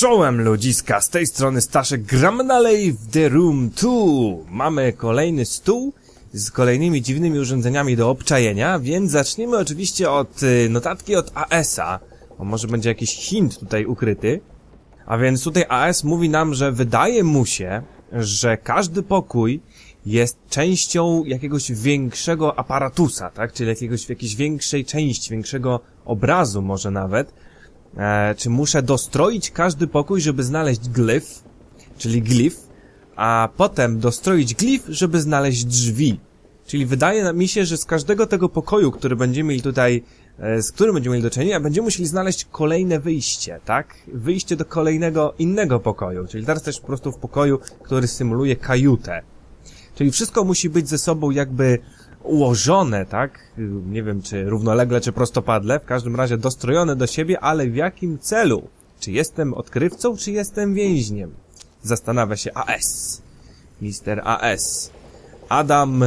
Czołem ludziska, z tej strony Staszek, gramy dalej w The Room 2. Mamy kolejny stół z kolejnymi dziwnymi urządzeniami do obczajenia, więc zacznijmy oczywiście od notatki od AS-a. Bo może będzie jakiś hint tutaj ukryty. A więc tutaj AS mówi nam, że wydaje mu się, że każdy pokój jest częścią jakiegoś większego aparatusa, tak? Czyli jakiejś większej części, większego obrazu może nawet. Czy muszę dostroić każdy pokój, żeby znaleźć glyf, czyli glif, a potem dostroić glif, żeby znaleźć drzwi. Czyli wydaje mi się, że z każdego tego pokoju, który będziemy mieli tutaj, z którym będziemy mieli do czynienia, będziemy musieli znaleźć kolejne wyjście, tak? Wyjście do kolejnego, innego pokoju. Czyli teraz też po prostu w pokoju, który symuluje kajutę. Czyli wszystko musi być ze sobą jakby ułożone, tak? Nie wiem, czy równolegle, czy prostopadle, w każdym razie dostrojone do siebie, ale w jakim celu? Czy jestem odkrywcą, czy jestem więźniem? Zastanawia się AS. Mister AS. Adam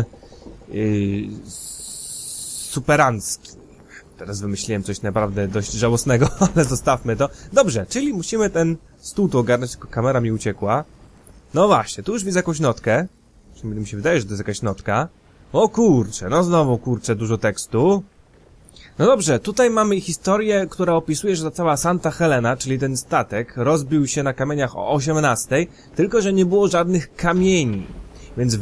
Superancki. Teraz wymyśliłem coś naprawdę dość żałosnego, ale zostawmy to. Dobrze, czyli musimy ten stół tu ogarnąć, tylko kamera mi uciekła. No właśnie, tu już widzę jakąś notkę. Przynajmniej mi się wydaje, że to jest jakaś notka. O kurczę, no znowu kurczę, dużo tekstu. No dobrze, tutaj mamy historię, która opisuje, że ta cała Santa Helena, czyli ten statek, rozbił się na kamieniach o 18, tylko że nie było żadnych kamieni. Więc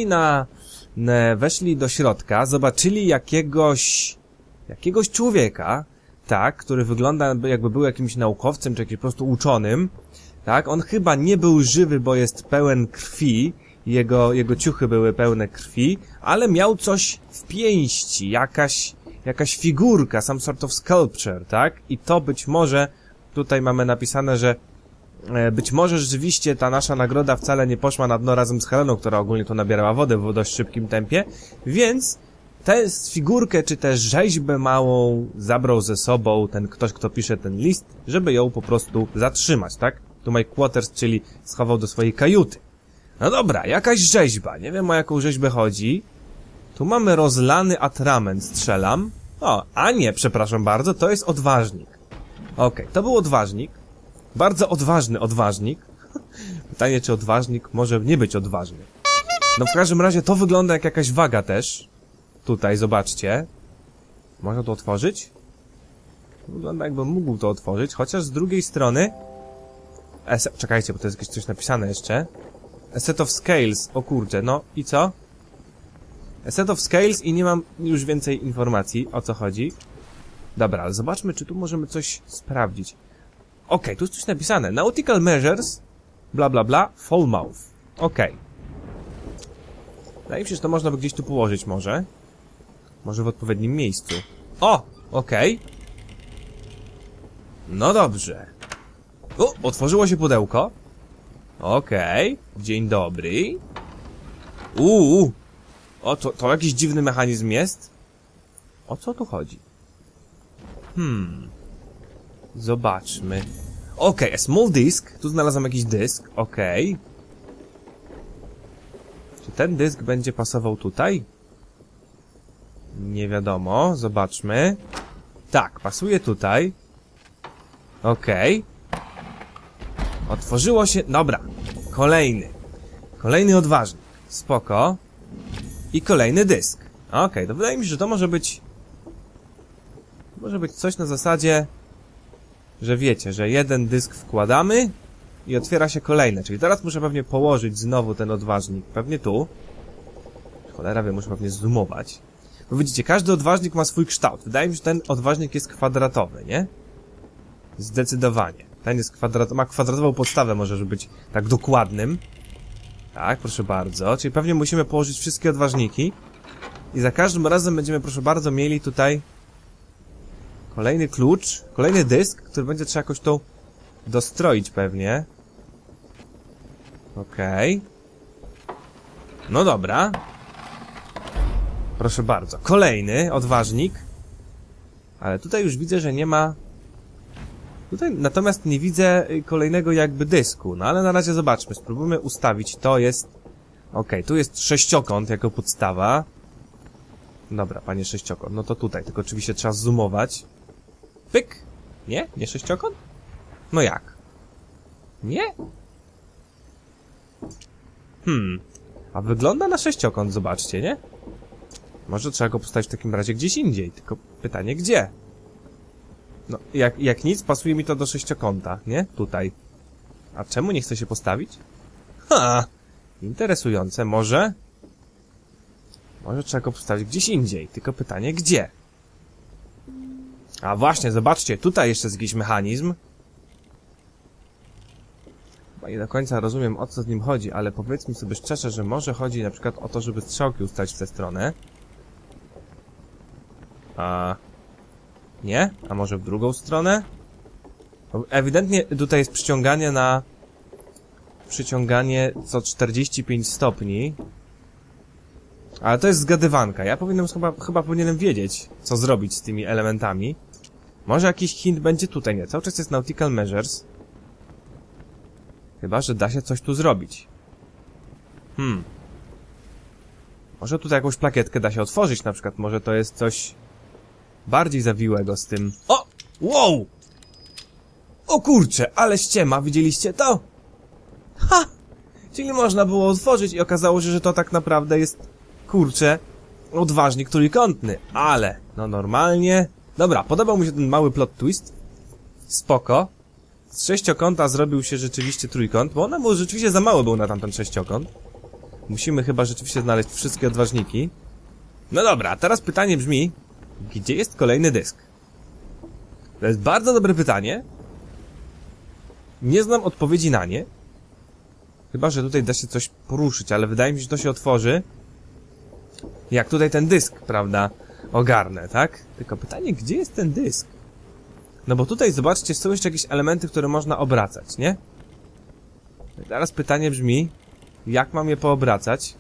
weszli do środka, zobaczyli jakiegoś człowieka, tak, który wygląda jakby był jakimś naukowcem, czy jakimś po prostu uczonym, tak, on chyba nie był żywy, bo jest pełen krwi, jego ciuchy były pełne krwi, ale miał coś w pięści, jakaś figurka, some sort of sculpture, tak? I to być może, tutaj mamy napisane, że być może rzeczywiście ta nasza nagroda wcale nie poszła na dno razem z Heleną, która ogólnie tu nabierała wodę w dość szybkim tempie, więc tę figurkę, czy tę rzeźbę małą zabrał ze sobą ten ktoś, kto pisze ten list, żeby ją po prostu zatrzymać, tak? Tu my quarters, czyli schował do swojej kajuty. No dobra, jakaś rzeźba. Nie wiem, o jaką rzeźbę chodzi. Tu mamy rozlany atrament, strzelam. O, a nie, przepraszam bardzo, to jest odważnik. Okej, to był odważnik. Bardzo odważny odważnik. Pytanie, czy odważnik może nie być odważny. No w każdym razie to wygląda jak jakaś waga też. Tutaj, zobaczcie. Można to otworzyć? Wygląda jakbym mógł to otworzyć, chociaż z drugiej strony... Czekajcie, bo to jest jakieś coś napisane jeszcze. A set of scales, o kurczę, no i co? A set of scales i nie mam już więcej informacji, o co chodzi. Dobra, ale zobaczmy, czy tu możemy coś sprawdzić. Okej, tu jest coś napisane. Nautical measures, bla bla bla, Falmouth. Okej. Wydaje mi się, że to można by gdzieś tu położyć może. Może w odpowiednim miejscu. O! Okej. No dobrze. O! Otworzyło się pudełko. Okej. Dzień dobry. O, to jakiś dziwny mechanizm jest? O co tu chodzi? Zobaczmy. Okej, a small disk. Tu znalazłem jakiś dysk. Okej. Czy ten dysk będzie pasował tutaj? Nie wiadomo. Zobaczmy. Tak, pasuje tutaj. Okej. Otworzyło się... Dobra. Kolejny odważnik. Spoko. I kolejny dysk. Okej, to wydaje mi się, że to może być... Może być coś na zasadzie... Że wiecie, że jeden dysk wkładamy i otwiera się kolejne. Czyli teraz muszę pewnie położyć znowu ten odważnik. Pewnie tu. Cholera wie, muszę pewnie zoomować. Bo widzicie, każdy odważnik ma swój kształt. Wydaje mi się, że ten odważnik jest kwadratowy, nie? Zdecydowanie. Ten jest ma kwadratową podstawę, może, żeby być tak dokładnym. Tak, proszę bardzo. Czyli pewnie musimy położyć wszystkie odważniki. I za każdym razem będziemy, proszę bardzo, mieli tutaj kolejny klucz, kolejny dysk, który będzie trzeba jakoś tą dostroić pewnie. Okej. No dobra. Proszę bardzo. Kolejny odważnik. Ale tutaj już widzę, że nie ma... Tutaj natomiast nie widzę kolejnego jakby dysku. No ale na razie zobaczmy. Spróbujmy ustawić. To jest... Okej, tu jest sześciokąt jako podstawa. Dobra, panie sześciokąt. No to tutaj. Tylko oczywiście trzeba zoomować. Pyk! Nie? Nie sześciokąt? No jak? Nie? A wygląda na sześciokąt, zobaczcie, nie? Może trzeba go postawić w takim razie gdzieś indziej, tylko pytanie gdzie? No, jak nic, pasuje mi to do sześciokąta, nie? Tutaj. A czemu nie chce się postawić? Ha! Interesujące, może? Może trzeba go postawić gdzieś indziej, tylko pytanie gdzie? A właśnie, zobaczcie, tutaj jeszcze jest jakiś mechanizm. Chyba nie do końca rozumiem, o co z nim chodzi, ale powiedzmy sobie szczerze, że może chodzi na przykład o to, żeby strzałki ustawić w tę stronę. A... Nie? A może w drugą stronę? Ewidentnie tutaj jest przyciąganie co 45 stopni. Ale to jest zgadywanka. Ja chyba powinienem wiedzieć, co zrobić z tymi elementami. Może jakiś hint będzie tutaj, nie? Cały czas jest Nautical Measures. Chyba, że da się coś tu zrobić. Może tutaj jakąś plakietkę da się otworzyć, na przykład. Może to jest coś bardziej zawiłego z tym. O! Wow! O kurcze, ale ściema, widzieliście to? Ha! Czyli można było otworzyć i okazało się, że to tak naprawdę jest, kurczę, odważnik trójkątny. Ale, no normalnie... Dobra, podobał mi się ten mały plot twist. Spoko. Z sześciokąta zrobił się rzeczywiście trójkąt, bo ona był rzeczywiście za mały był na tamten sześciokąt. Musimy chyba rzeczywiście znaleźć wszystkie odważniki. No dobra, a teraz pytanie brzmi, gdzie jest kolejny dysk? To jest bardzo dobre pytanie. Nie znam odpowiedzi na nie. Chyba, że tutaj da się coś poruszyć, ale wydaje mi się, że to się otworzy, jak tutaj ten dysk, prawda, ogarnę, tak? Tylko pytanie, gdzie jest ten dysk? No bo tutaj, zobaczcie, są jeszcze jakieś elementy, które można obracać, nie? I teraz pytanie brzmi, jak mam je poobracać?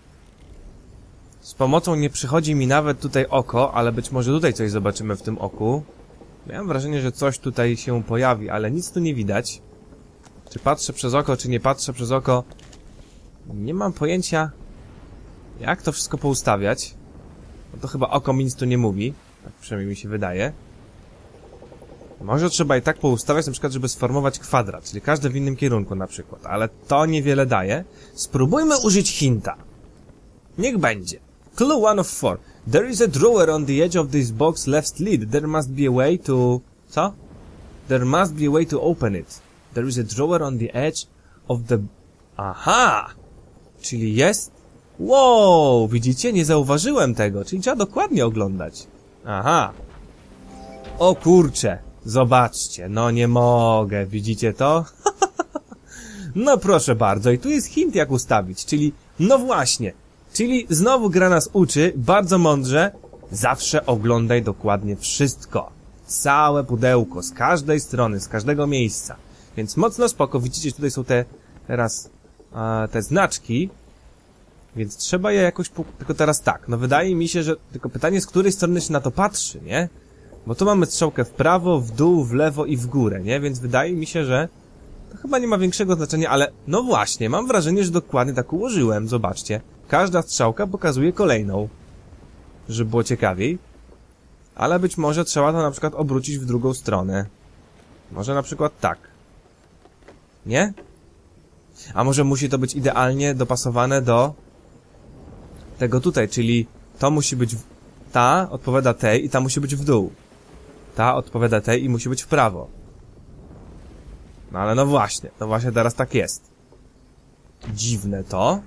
Z pomocą nie przychodzi mi nawet tutaj oko, ale być może tutaj coś zobaczymy w tym oku. Miałem wrażenie, że coś tutaj się pojawi, ale nic tu nie widać. Czy patrzę przez oko, czy nie patrzę przez oko? Nie mam pojęcia, jak to wszystko poustawiać. No to chyba oko mi nic tu nie mówi. Tak przynajmniej mi się wydaje. Może trzeba i tak poustawiać, na przykład, żeby sformować kwadrat, czyli każdy w innym kierunku na przykład, ale to niewiele daje. Spróbujmy użyć hinta. Niech będzie. Clue 1 of 4. There is a drawer on the edge of this box left lid. There must be a way to... Co? There must be a way to open it. There is a drawer on the edge of the... Aha! Czyli jest... Wow! Widzicie? Nie zauważyłem tego. Czyli trzeba dokładnie oglądać. Aha! O kurcze! Zobaczcie, no nie mogę. Widzicie to? No proszę bardzo. I tu jest hint, jak ustawić. Czyli... No właśnie. Czyli znowu gra nas uczy, bardzo mądrze, zawsze oglądaj dokładnie wszystko. Całe pudełko, z każdej strony, z każdego miejsca. Więc mocno spoko, widzicie, tutaj są te znaczki, więc trzeba je jakoś, tylko teraz tak, no wydaje mi się, że, tylko pytanie, z której strony się na to patrzy, nie? Bo tu mamy strzałkę w prawo, w dół, w lewo i w górę, nie? Więc wydaje mi się, że to chyba nie ma większego znaczenia, ale no właśnie, mam wrażenie, że dokładnie tak ułożyłem, zobaczcie. Każda strzałka pokazuje kolejną, żeby było ciekawiej. Ale być może trzeba to na przykład obrócić w drugą stronę. Może na przykład tak. Nie? A może musi to być idealnie dopasowane do tego tutaj, czyli to musi być... Ta odpowiada tej i ta musi być w dół. Ta odpowiada tej i musi być w prawo. No ale no właśnie teraz tak jest. Dziwne to.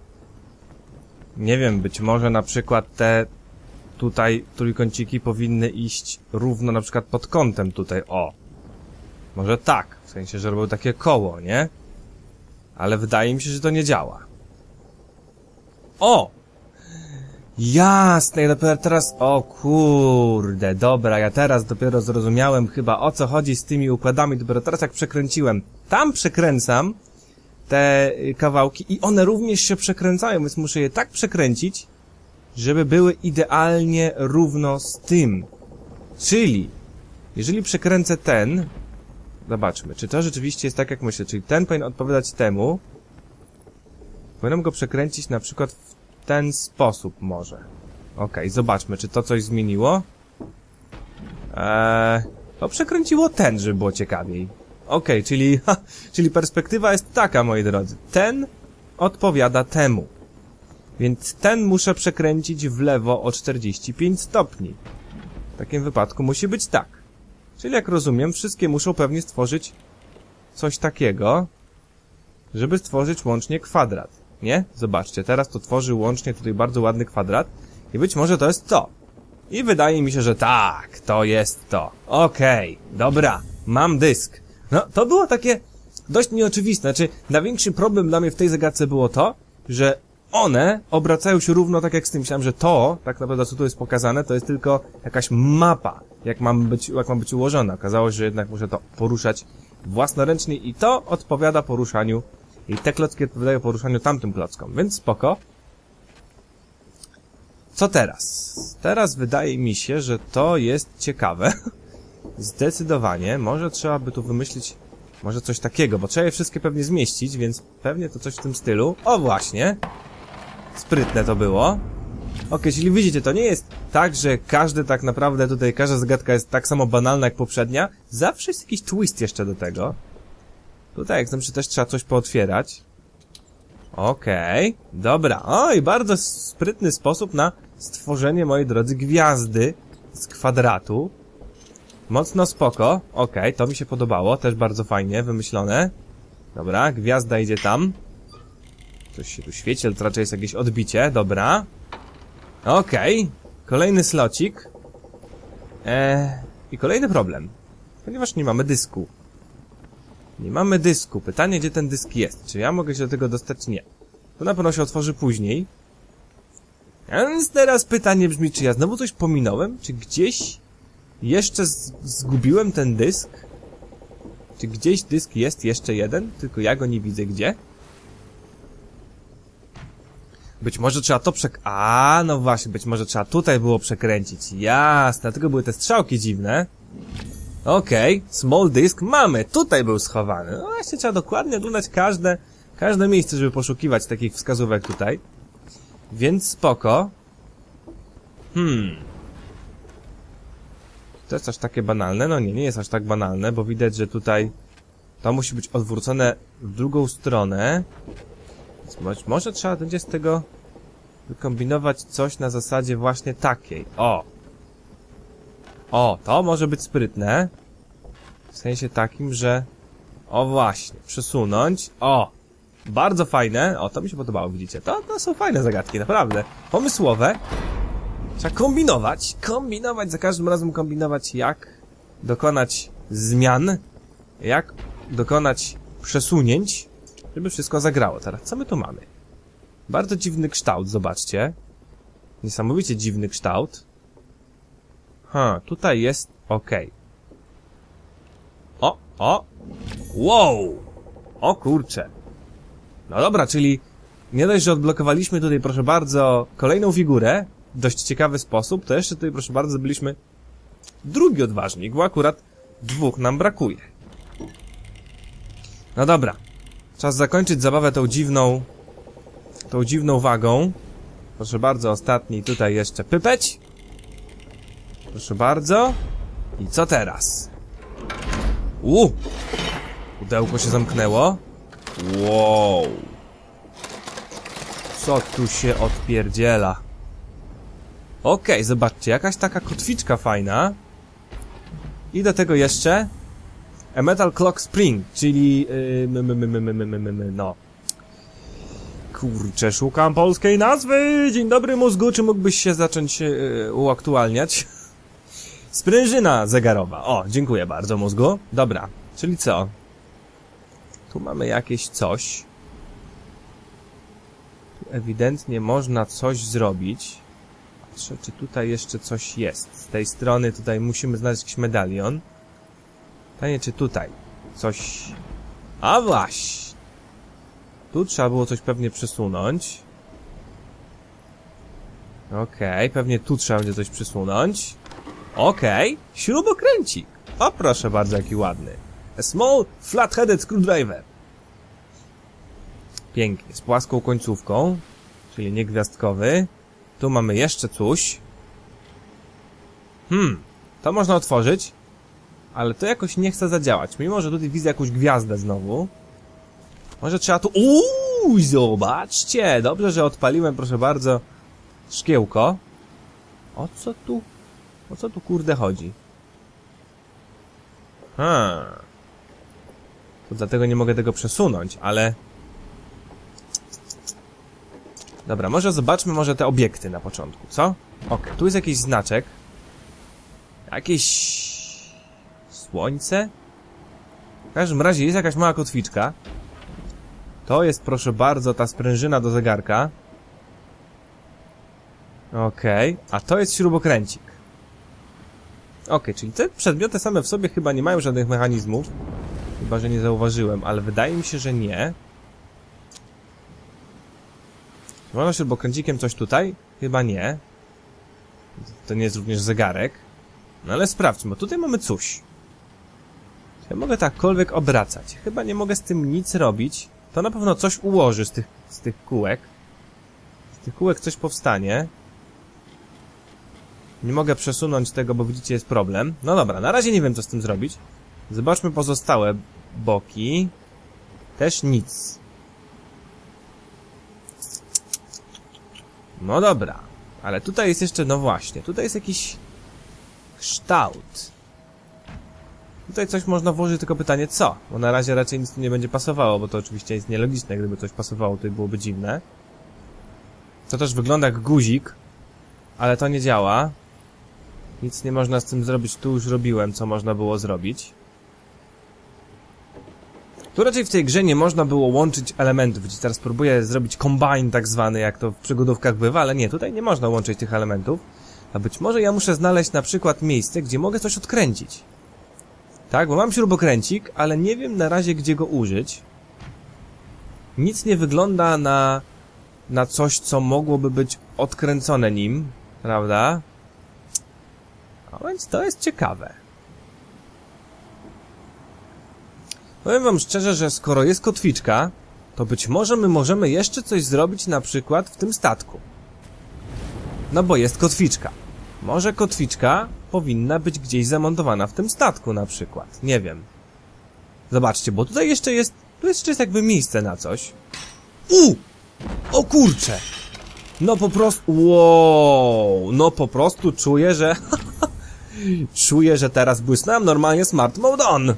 Nie wiem, być może na przykład te tutaj trójkąciki powinny iść równo na przykład pod kątem tutaj, o. Może tak, w sensie, że robią takie koło, nie? Ale wydaje mi się, że to nie działa. O! Jasne, ja dopiero teraz... O kurde, dobra, ja teraz dopiero zrozumiałem chyba, o co chodzi z tymi układami, dopiero teraz jak przekręciłem. Tam przekręcam te kawałki i one również się przekręcają, więc muszę je tak przekręcić, żeby były idealnie równo z tym. Czyli, jeżeli przekręcę ten, zobaczmy, czy to rzeczywiście jest tak, jak myślę, czyli ten powinien odpowiadać temu. Powinienem go przekręcić na przykład w ten sposób może. Okej, zobaczmy, czy to coś zmieniło. To przekręciło ten, żeby było ciekawiej. Okej, czyli perspektywa jest taka, moi drodzy. Ten odpowiada temu. Więc ten muszę przekręcić w lewo o 45 stopni. W takim wypadku musi być tak. Czyli jak rozumiem, wszystkie muszą pewnie stworzyć coś takiego, żeby stworzyć łącznie kwadrat. Nie? Zobaczcie, teraz to tworzy łącznie tutaj bardzo ładny kwadrat i być może to jest to. I wydaje mi się, że tak, to jest to. Okej, dobra, mam dysk. No, to było takie dość nieoczywiste. Znaczy, największy problem dla mnie w tej zagadce było to, że one obracają się równo tak jak z tym. Myślałem, że to, tak naprawdę co tu jest pokazane, to jest tylko jakaś mapa, jak ma być ułożona. Okazało się, że jednak muszę to poruszać własnoręcznie i to odpowiada poruszaniu. I te klocki odpowiadają poruszaniu tamtym klockom, więc spoko. Co teraz? Teraz wydaje mi się, że to jest ciekawe. Zdecydowanie. Może trzeba by tu wymyślić może coś takiego, bo trzeba je wszystkie pewnie zmieścić, więc pewnie to coś w tym stylu. O właśnie! Sprytne to było. Okej, czyli widzicie, to nie jest tak, że każdy tak naprawdę tutaj, każda zagadka jest tak samo banalna jak poprzednia. Zawsze jest jakiś twist jeszcze do tego. Tutaj, jak znaczy, też trzeba coś pootwierać. Okej, dobra. Oj, bardzo sprytny sposób na stworzenie, moi drodzy, gwiazdy z kwadratu. Mocno spoko. Okej, to mi się podobało. Też bardzo fajnie wymyślone. Dobra, gwiazda idzie tam. Coś się tu świeci, ale to raczej jest jakieś odbicie. Dobra. Okej. Kolejny slocik. I kolejny problem. Ponieważ nie mamy dysku. Nie mamy dysku. Pytanie, gdzie ten dysk jest. Czy ja mogę się do tego dostać? Nie. To na pewno się otworzy później. A więc teraz pytanie brzmi, czy ja znowu coś pominąłem? Czy gdzieś jeszcze zgubiłem ten dysk? Czy gdzieś dysk jest jeszcze jeden? Tylko ja go nie widzę gdzie? Być może trzeba to no właśnie, być może trzeba tutaj było przekręcić. Jasne, dlatego były te strzałki dziwne. Okej, small disk mamy. Tutaj był schowany. No właśnie, trzeba dokładnie oglądać każde miejsce, żeby poszukiwać takich wskazówek tutaj. Więc spoko. To jest aż takie banalne? No nie jest aż tak banalne, bo widać, że tutaj to musi być odwrócone w drugą stronę. Więc może trzeba będzie z tego wykombinować coś na zasadzie właśnie takiej. O, to może być sprytne. W sensie takim, że... O właśnie, przesunąć. O, bardzo fajne. O, to mi się podobało, widzicie. To są fajne zagadki, naprawdę. Pomysłowe. Trzeba kombinować, za każdym razem kombinować, jak dokonać zmian, jak dokonać przesunięć, żeby wszystko zagrało. Teraz, co my tu mamy? Bardzo dziwny kształt, zobaczcie. Niesamowicie dziwny kształt. Tutaj jest okej. Wow! O kurcze. No dobra, czyli nie dość, że odblokowaliśmy tutaj, proszę bardzo, kolejną figurę w dość ciekawy sposób, to jeszcze tutaj, proszę bardzo, byliśmy drugi odważnik, bo akurat dwóch nam brakuje. No dobra. Czas zakończyć zabawę tą dziwną wagą. Proszę bardzo, ostatni tutaj jeszcze pypeć. Proszę bardzo. I co teraz? Pudełko się zamknęło. Wow. Co tu się odpierdziela? Okej, zobaczcie, jakaś taka kotwiczka fajna. I do tego jeszcze A Metal Clock Spring, czyli... no... Kurczę, szukam polskiej nazwy! Dzień dobry, mózgu, czy mógłbyś się zacząć uaktualniać? Sprężyna zegarowa. O, dziękuję bardzo, mózgu. Dobra, czyli co? Tu mamy jakieś coś. Tu ewidentnie można coś zrobić. Patrzę, czy tutaj jeszcze coś jest. Z tej strony tutaj musimy znaleźć jakiś medalion. Pytanie, czy tutaj coś... A właśnie! Tu trzeba było coś pewnie przesunąć. Okej, pewnie tu trzeba będzie coś przesunąć. Okej, śrubokręcik. O, proszę bardzo, jaki ładny. A small, flat-headed screwdriver. Pięknie, z płaską końcówką, czyli niegwiazdkowy. Tu mamy jeszcze coś. To można otworzyć. ale to jakoś nie chce zadziałać. Mimo, że tutaj widzę jakąś gwiazdę znowu. Może trzeba tu... zobaczcie! Dobrze, że odpaliłem, proszę bardzo, szkiełko. O co tu kurde chodzi? To dlatego nie mogę tego przesunąć, ale... Dobra, może zobaczmy może te obiekty na początku, co? Okej, tu jest jakiś znaczek. Jakieś... słońce? W każdym razie jest jakaś mała kotwiczka. To jest, proszę bardzo, ta sprężyna do zegarka. Okej, a to jest śrubokręcik. Okej, czyli te przedmioty same w sobie chyba nie mają żadnych mechanizmów. Chyba, że nie zauważyłem, ale wydaje mi się, że nie. Można śrubokręcikiem coś tutaj? Chyba nie. To nie jest również zegarek. No ale sprawdźmy, bo tutaj mamy coś. Ja mogę takkolwiek obracać. Chyba nie mogę z tym nic robić. To na pewno coś ułoży z tych kółek. Z tych kółek coś powstanie. Nie mogę przesunąć tego, bo widzicie, jest problem. No dobra, na razie nie wiem, co z tym zrobić. Zobaczmy pozostałe boki. Też nic. No dobra. Ale tutaj jest jeszcze, no właśnie, tutaj jest jakiś kształt. Tutaj coś można włożyć, tylko pytanie co? Bo na razie raczej nic tu nie będzie pasowało, bo to oczywiście jest nielogiczne, gdyby coś pasowało, to byłoby dziwne. To też wygląda jak guzik, ale to nie działa. Nic nie można z tym zrobić, tu już robiłem, co można było zrobić. Tu raczej w tej grze nie można było łączyć elementów, widzicie, teraz próbuję zrobić combine tak zwany, jak to w przygodówkach bywa, ale nie, tutaj nie można łączyć tych elementów. A być może ja muszę znaleźć na przykład miejsce, gdzie mogę coś odkręcić. Tak, bo mam śrubokręcik, ale nie wiem na razie, gdzie go użyć. Nic nie wygląda na coś, co mogłoby być odkręcone nim, prawda? A więc to jest ciekawe. Powiem wam szczerze, że skoro jest kotwiczka, to być może my możemy jeszcze coś zrobić na przykład w tym statku. No bo jest kotwiczka. Może kotwiczka powinna być gdzieś zamontowana w tym statku na przykład. Nie wiem. Zobaczcie, bo tutaj jeszcze jest... Tu jeszcze jest jakby miejsce na coś. O kurcze! No po prostu... Wow! No po prostu czuję, że... czuję, że teraz błysnąłem normalnie Smart Mode On!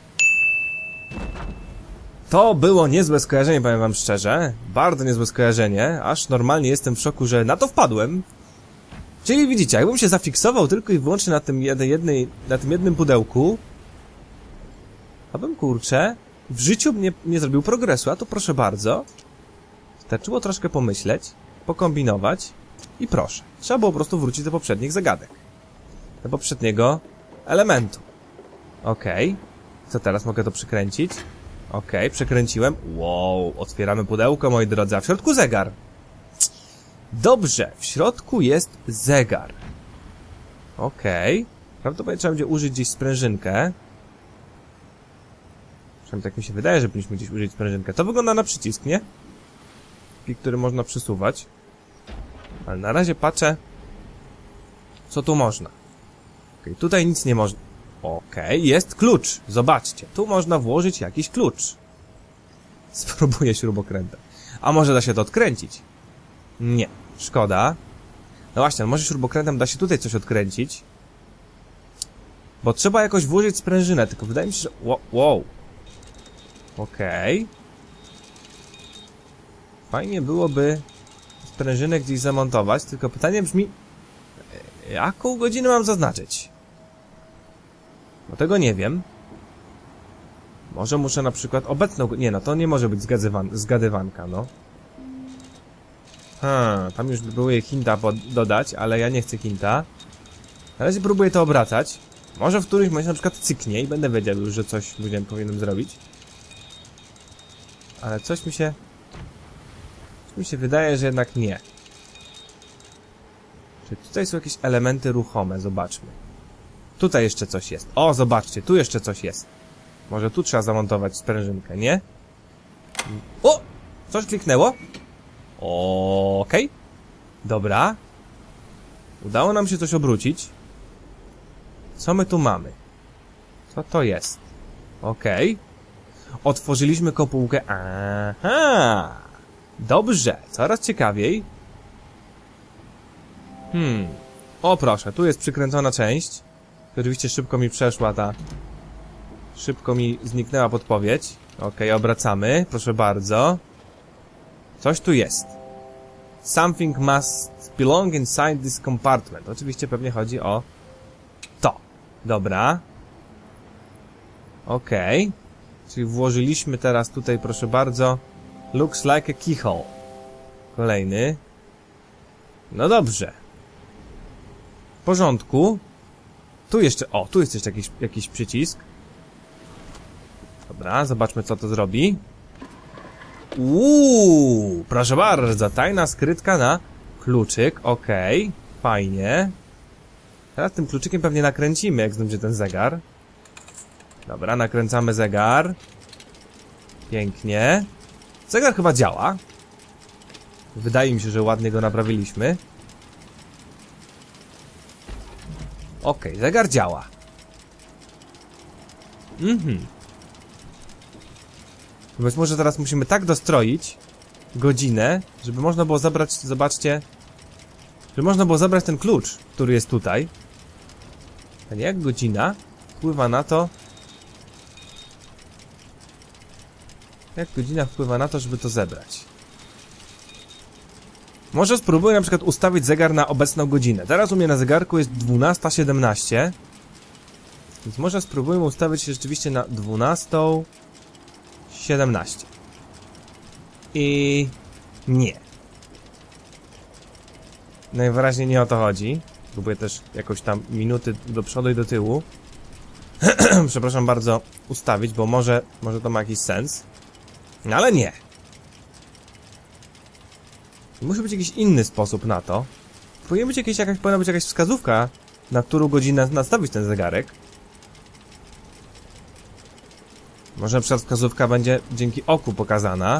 To było niezłe skojarzenie, powiem wam szczerze. Bardzo niezłe skojarzenie. Aż normalnie jestem w szoku, że na to wpadłem. Czyli widzicie, jakbym się zafiksował tylko i wyłącznie na tym jednym pudełku, a bym, kurczę, w życiu nie zrobił progresu, a to proszę bardzo. Wystarczyło troszkę pomyśleć, pokombinować i proszę. Trzeba było po prostu wrócić do poprzednich zagadek. Do poprzedniego elementu. Okej. Co teraz? Mogę to przykręcić? Okej, przekręciłem. Wow, otwieramy pudełko, moi drodzy, a w środku zegar. Dobrze, w środku jest zegar. Okej. Prawdopodobnie trzeba będzie użyć gdzieś sprężynkę. Przynajmniej tak mi się wydaje, że powinniśmy gdzieś użyć sprężynkę. To wygląda na przycisk, nie? Taki, który można przesuwać. Ale na razie patrzę, co tu można. Okej, tutaj nic nie można. Okej, jest klucz. Zobaczcie, tu można włożyć jakiś klucz. Spróbuję śrubokrętem. A może da się to odkręcić? Nie, szkoda. No właśnie, może śrubokrętem da się tutaj coś odkręcić. Bo trzeba jakoś włożyć sprężynę, tylko wydaje mi się, że... Wow. Okej. Fajnie byłoby sprężynę gdzieś zamontować, tylko pytanie brzmi... Jaką godzinę mam zaznaczyć? No tego nie wiem. Może muszę na przykład obecną... Nie, no to nie może być zgadywanka, no. Tam już były hinta dodać, ale ja nie chcę hinta. Na razie próbuję to obracać. Może w którymś momencie na przykład cyknie i będę wiedział już, że coś powinienem zrobić. Ale coś mi się wydaje, że jednak nie. Czy tutaj są jakieś elementy ruchome? Zobaczmy. Tutaj jeszcze coś jest. O, zobaczcie, tu jeszcze coś jest. Może tu trzeba zamontować sprężynkę, nie? O! Coś kliknęło? Okej. Dobra. Udało nam się coś obrócić. Co my tu mamy? Co to jest? Okej. Otworzyliśmy kopułkę. Aha! Dobrze, coraz ciekawiej. O proszę, tu jest przykręcona część. Oczywiście szybko mi przeszła ta... Szybko mi zniknęła podpowiedź. Okej, obracamy, proszę bardzo. Coś tu jest. Something must belong inside this compartment. Oczywiście pewnie chodzi o... to. Dobra. Okej. Czyli włożyliśmy teraz tutaj, proszę bardzo... Looks like a keyhole. Kolejny. No dobrze. W porządku. Tu jeszcze... O, tu jest jeszcze jakiś przycisk. Dobra, zobaczmy co to zrobi. Proszę bardzo, tajna skrytka na kluczyk. Okej, fajnie. Teraz tym kluczykiem pewnie nakręcimy, jak znajdzie ten zegar. Dobra, nakręcamy zegar. Pięknie. Zegar chyba działa. Wydaje mi się, że ładnie go naprawiliśmy. Okej, zegar działa. Więc może teraz musimy tak dostroić godzinę, żeby można było zabrać, zobaczcie, żeby można było zabrać ten klucz, który jest tutaj. A nie jak godzina wpływa na to... Jak godzina wpływa na to, żeby to zebrać? Może spróbuję na przykład ustawić zegar na obecną godzinę. Teraz u mnie na zegarku jest 12:17. Więc może spróbujmy ustawić się rzeczywiście na 12:17. I... nie. Najwyraźniej nie o to chodzi. Próbuję też jakoś tam minuty do przodu i do tyłu. Przepraszam bardzo, ustawić, bo może to ma jakiś sens. No ale nie. Musi być jakiś inny sposób na to. Powinna być jakaś wskazówka, na którą godzinę nastawić ten zegarek. Może na przykład wskazówka będzie dzięki oku pokazana.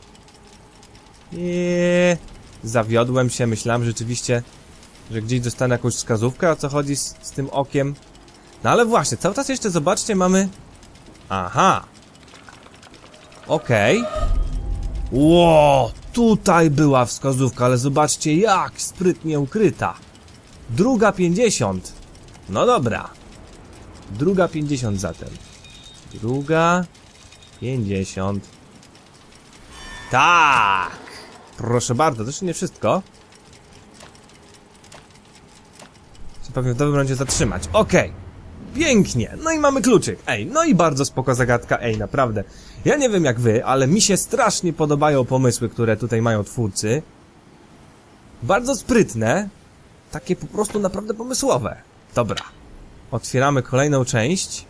Zawiodłem się, myślałem rzeczywiście, że gdzieś dostanę jakąś wskazówkę, o co chodzi z tym okiem. No ale właśnie, cały czas jeszcze zobaczcie, mamy... Aha! Okej. Ło, tutaj była wskazówka, ale zobaczcie jak sprytnie ukryta. 2:50. No dobra. 2:50 zatem. 2:50. Tak! Proszę bardzo, to jeszcze nie wszystko. Trzeba pewnie w dobrym momencie zatrzymać. Okej. Pięknie. No i mamy kluczyk. Ej, no i bardzo spoko zagadka. Ej, naprawdę. Ja nie wiem jak wy, ale mi się strasznie podobają pomysły, które tutaj mają twórcy. Bardzo sprytne. Takie po prostu naprawdę pomysłowe. Dobra. Otwieramy kolejną część.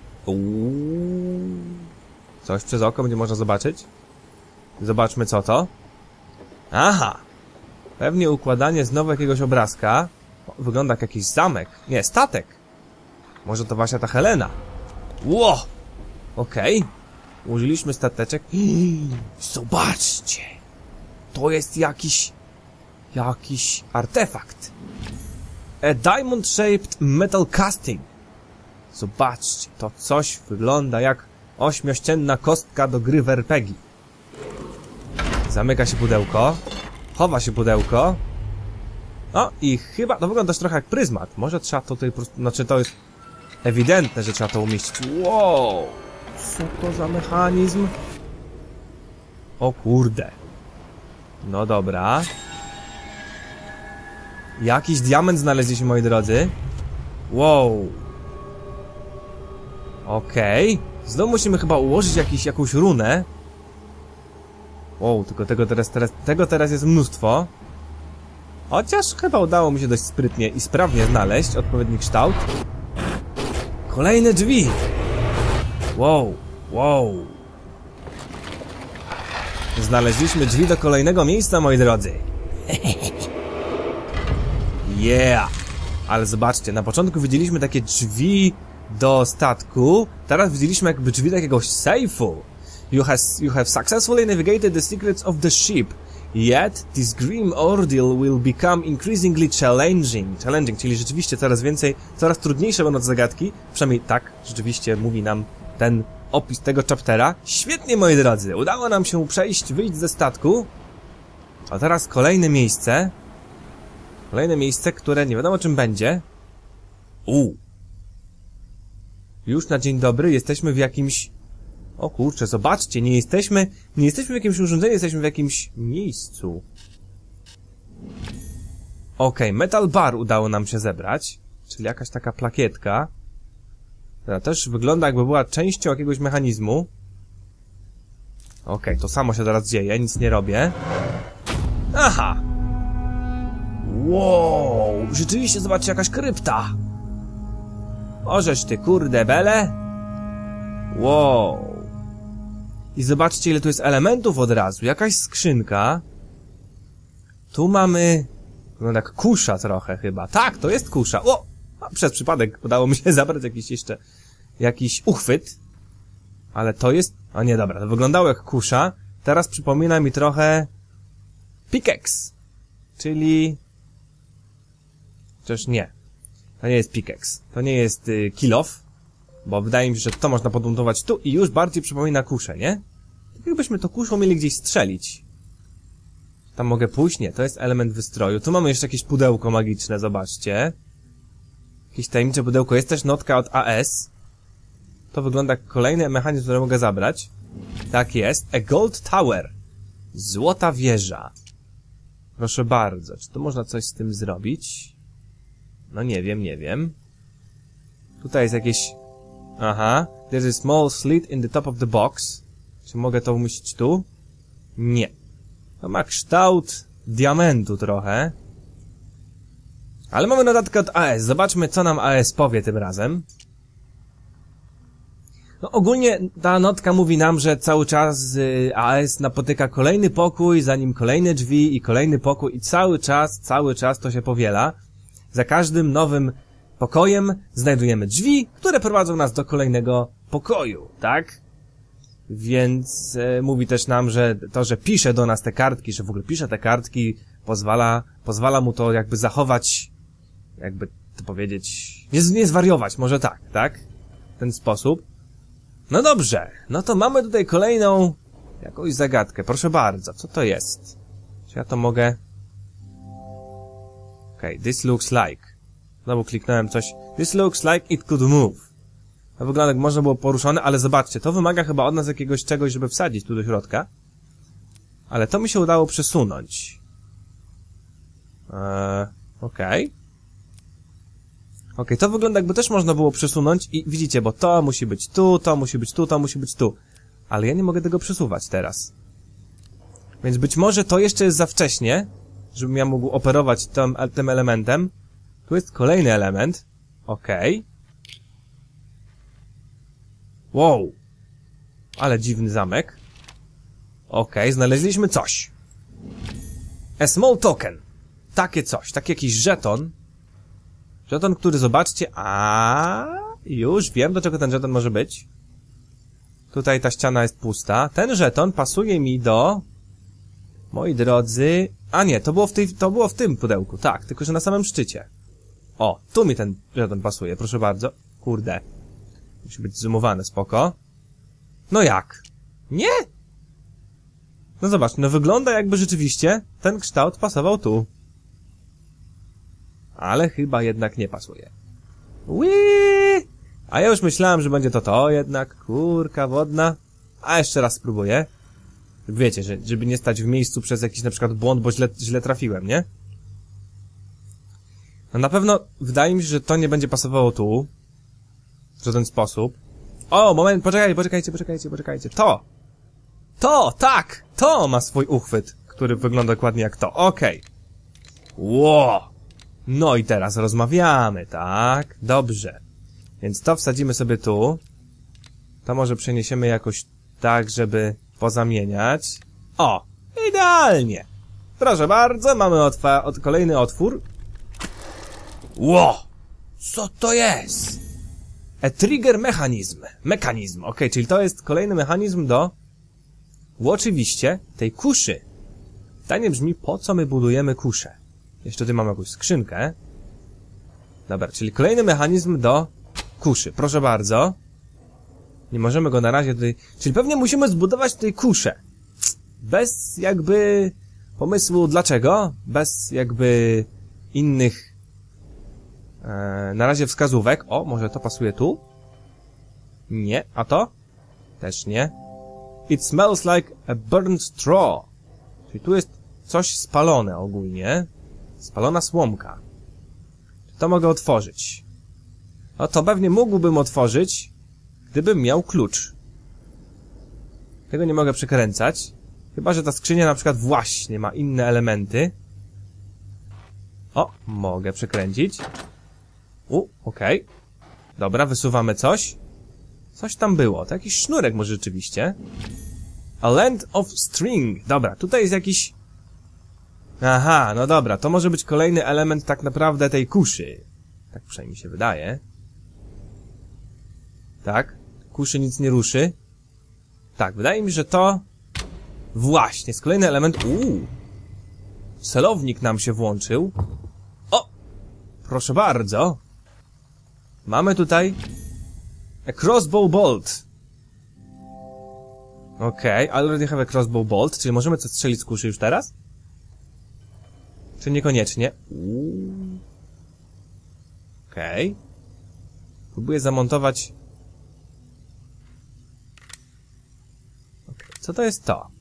Coś przez oko będzie można zobaczyć. Zobaczmy co to. Aha. Pewnie układanie znowu jakiegoś obrazka. Wygląda jak jakiś zamek. Nie, statek. Może to właśnie ta Helena. Ło! Okej. Użyliśmy stateczek. Zobaczcie. To jest jakiś artefakt. A diamond shaped metal casting. Zobaczcie. To coś wygląda jak 8-ścienna kostka do gry w RPG. Zamyka się pudełko. Chowa się pudełko. No i chyba... to wygląda też trochę jak pryzmat. Może trzeba to tutaj po prostu... Znaczy to jest ewidentne, że trzeba to umieścić. Wow! Co to za mechanizm? O kurde. No dobra. Jakiś diament znaleźliśmy, moi drodzy. Wow. Okej. Znowu musimy chyba ułożyć jakąś runę. Wow, tylko tego teraz jest mnóstwo. Chociaż chyba udało mi się dość sprytnie i sprawnie znaleźć odpowiedni kształt. Kolejne drzwi. Wow, wow. Znaleźliśmy drzwi do kolejnego miejsca, moi drodzy. Yeah. Ale zobaczcie, na początku widzieliśmy takie drzwi do statku. Teraz widzieliśmy jakby drzwi do jakiegoś sejfu. You have successfully navigated the secrets of the ship. Yet, this grim ordeal will become increasingly challenging, czyli rzeczywiście coraz więcej, coraz trudniejsze będą zagadki, przynajmniej tak rzeczywiście mówi nam ten opis tego chaptera. Świetnie, moi drodzy, udało nam się przejść, wyjść ze statku, a teraz kolejne miejsce, które nie wiadomo czym będzie. Już na dzień dobry jesteśmy w jakimś... O kurczę, zobaczcie, nie jesteśmy w jakimś urządzeniu, jesteśmy w jakimś miejscu. Okej, metal bar udało nam się zebrać, czyli jakaś taka plakietka, która też wygląda jakby była częścią jakiegoś mechanizmu. Okej, to samo się teraz dzieje, nic nie robię. Aha! Wow, rzeczywiście, zobaczcie, jakaś krypta. Ożeż ty, kurde bele. Wow. I zobaczcie, ile tu jest elementów od razu. Jakaś skrzynka. Tu mamy... No tak kusza trochę chyba. Tak, to jest kusza. O! Przez przypadek udało mi się zabrać jakiś uchwyt. Ale to jest... O nie, dobra, to wyglądało jak kusza. Teraz przypomina mi trochę... Pickaxe. Czyli... Chociaż nie. To nie jest pickaxe. To nie jest kill off. Bo wydaje mi się, że to można podmontować tu i już bardziej przypomina kuszę, nie? Tak jakbyśmy to kuszą mieli gdzieś strzelić. Tam mogę pójść? Nie, to jest element wystroju. Tu mamy jeszcze jakieś pudełko magiczne, zobaczcie. Jakieś tajemnicze pudełko. Jest też notka od AS. To wygląda jak kolejny mechanizm, który mogę zabrać. Tak jest. A Gold Tower. Złota wieża. Proszę bardzo. Czy tu można coś z tym zrobić? No nie wiem. Tutaj jest jakieś... Aha. There's a small slit in the top of the box. Czy mogę to umieścić tu? Nie. To ma kształt diamentu trochę. Ale mamy notatkę od AS. Zobaczmy, co nam AS powie tym razem. No ogólnie ta notka mówi nam, że cały czas AS napotyka kolejny pokój, za nim kolejne drzwi i kolejny pokój i cały czas to się powiela. Za każdym nowym pokojem znajdujemy drzwi, które prowadzą nas do kolejnego pokoju, tak? Więc mówi też nam, że to, że pisze do nas te kartki, że w ogóle pisze te kartki, pozwala mu to jakby zachować, jakby to powiedzieć, nie zwariować, może tak? W ten sposób. No dobrze, no to mamy tutaj kolejną jakąś zagadkę, proszę bardzo, co to jest? Czy ja to mogę... Okej, this looks like... Znowu kliknąłem coś. This looks like it could move. To wygląda jak można było poruszone, ale zobaczcie, to wymaga chyba od nas jakiegoś czegoś, żeby wsadzić tu do środka. Ale to mi się udało przesunąć. Okej, to wygląda jakby też można było przesunąć i widzicie, bo to musi być tu, to musi być tu, to musi być tu. Ale ja nie mogę tego przesuwać teraz. Więc być może to jeszcze jest za wcześnie, żebym ja mógł operować tym elementem. Tu jest kolejny element. Okej. Wow. Ale dziwny zamek. Okej, znaleźliśmy coś. A small token. Takie coś, taki jakiś żeton. Żeton, który zobaczcie... Już wiem, do czego ten żeton może być. Tutaj ta ściana jest pusta. Ten żeton pasuje mi do... Moi drodzy... A nie, to było w tym pudełku. Tak, tylko że na samym szczycie. O, tu mi ten żeton pasuje, proszę bardzo. Kurde. Musi być zoomowane, spoko. No jak? Nie? No zobacz, no wygląda jakby rzeczywiście ten kształt pasował tu. Ale chyba jednak nie pasuje. Whee! A ja już myślałem, że będzie to jednak. Kurka wodna. A jeszcze raz spróbuję. Wiecie, żeby nie stać w miejscu przez jakiś na przykład błąd, bo źle trafiłem, nie? No na pewno wydaje mi się, że to nie będzie pasowało tu. W żaden sposób. O, moment, poczekajcie. Tak! To ma swój uchwyt, który wygląda dokładnie jak to. Okej. Wow. No i teraz rozmawiamy, tak? Dobrze. Więc to wsadzimy sobie tu. To może przeniesiemy jakoś tak, żeby pozamieniać. O! Idealnie! Proszę bardzo, mamy kolejny otwór. Wow! Co to jest? A trigger mechanizm. Okej, czyli to jest kolejny mechanizm do... oczywiście tej kuszy. Pytanie brzmi, po co my budujemy kuszę? Jeszcze tutaj mamy jakąś skrzynkę. Dobra, czyli kolejny mechanizm do kuszy. Proszę bardzo. Nie możemy go na razie tutaj... Czyli pewnie musimy zbudować tutaj kuszę. Bez jakby pomysłu dlaczego. Bez jakby innych na razie wskazówek. O, może to pasuje tu? Nie. A to? Też nie. It smells like a burnt straw. Czyli tu jest coś spalone ogólnie. Spalona słomka. Czy to mogę otworzyć? No to pewnie mógłbym otworzyć, gdybym miał klucz. Tego nie mogę przekręcać. Chyba że ta skrzynia na przykład właśnie ma inne elementy. O, mogę przekręcić. Okej. Dobra, wysuwamy coś. Coś tam było. To jakiś sznurek może rzeczywiście. A land of string. Dobra, tutaj jest jakiś... Aha, no dobra, to może być kolejny element tak naprawdę tej kuszy. Tak przynajmniej się wydaje. Tak, kuszy nic nie ruszy. Tak, wydaje mi się, że to... Właśnie, jest kolejny element... Celownik nam się włączył. O! Proszę bardzo. Mamy tutaj... A crossbow bolt. Okej, already have a crossbow bolt, czyli możemy coś strzelić z kuszy już teraz? Czy niekoniecznie? Okej. Próbuję zamontować... Co to jest to?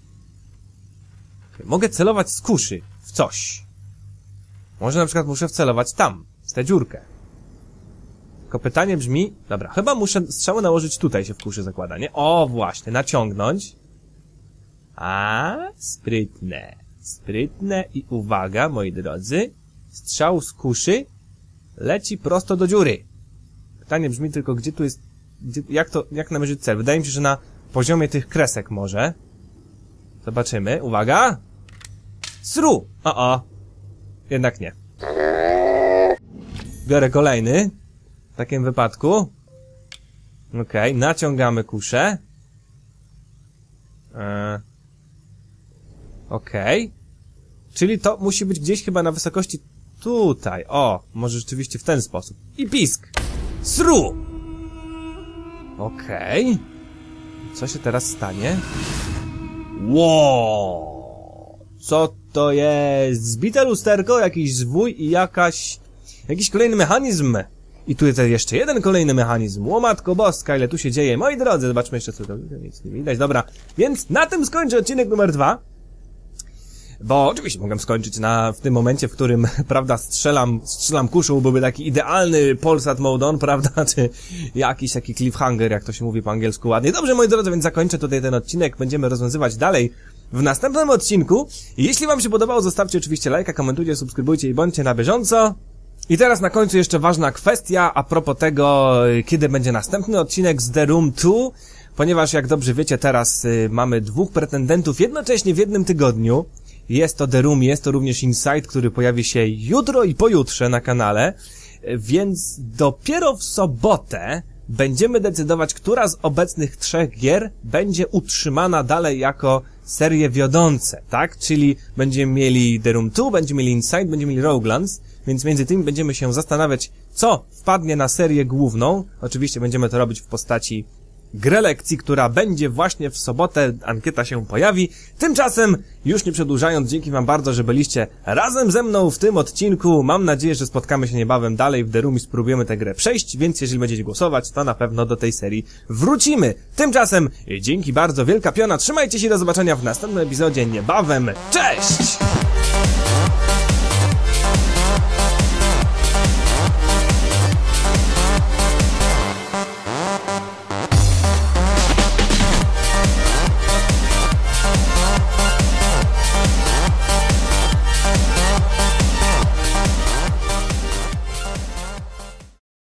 Mogę celować z kuszy w coś. Może na przykład muszę wcelować tam, w tę dziurkę. Tylko pytanie brzmi... Dobra, chyba muszę strzały nałożyć tutaj, się w kuszy zakłada, nie? O, właśnie, naciągnąć. A, sprytne. Sprytne i uwaga, moi drodzy. Strzał z kuszy leci prosto do dziury. Pytanie brzmi tylko, gdzie tu jest... Jak namierzyć cel? Wydaje mi się, że na poziomie tych kresek może. Zobaczymy. Uwaga! Sru! Jednak nie. Biorę kolejny. W takim wypadku. Okej, naciągamy kuszę. Okej. Czyli to musi być gdzieś chyba na wysokości tutaj. O, może rzeczywiście w ten sposób. I pisk! Sru! Okej. Co się teraz stanie? Wow! Co to jest? Zbite lusterko, jakiś zwój i jakiś kolejny mechanizm. I tu jest jeszcze jeden kolejny mechanizm. O matko boska, ile tu się dzieje. Moi drodzy, zobaczmy jeszcze co to. Nic nie widać, dobra. Więc na tym skończę odcinek numer 2. Bo oczywiście mogę skończyć w tym momencie, w którym, prawda, strzelam kuszą, byłby taki idealny Polsat Mode on, prawda, czy jakiś taki cliffhanger, jak to się mówi po angielsku ładnie. Dobrze, moi drodzy, więc zakończę tutaj ten odcinek, będziemy rozwiązywać dalej w następnym odcinku. Jeśli wam się podobało, zostawcie oczywiście lajka, komentujcie, subskrybujcie i bądźcie na bieżąco. I teraz na końcu jeszcze ważna kwestia a propos tego, kiedy będzie następny odcinek z The Room 2, ponieważ jak dobrze wiecie, teraz mamy 2 pretendentów jednocześnie w jednym tygodniu. Jest to The Room, jest to również Inside, który pojawi się jutro i pojutrze na kanale, więc dopiero w sobotę będziemy decydować, która z obecnych 3 gier będzie utrzymana dalej jako serie wiodące, tak? Czyli będziemy mieli The Room 2, będziemy mieli Inside, będziemy mieli Roguelands, więc między tym będziemy się zastanawiać, co wpadnie na serię główną. Oczywiście będziemy to robić w postaci grę lekcji, która będzie właśnie w sobotę, ankieta się pojawi. Tymczasem, już nie przedłużając, dzięki wam bardzo, że byliście razem ze mną w tym odcinku. Mam nadzieję, że spotkamy się niebawem dalej w The Room i spróbujemy tę grę przejść, więc jeżeli będziecie głosować, to na pewno do tej serii wrócimy. Tymczasem, dzięki bardzo, wielka piona, trzymajcie się, do zobaczenia w następnym epizodzie niebawem. Cześć!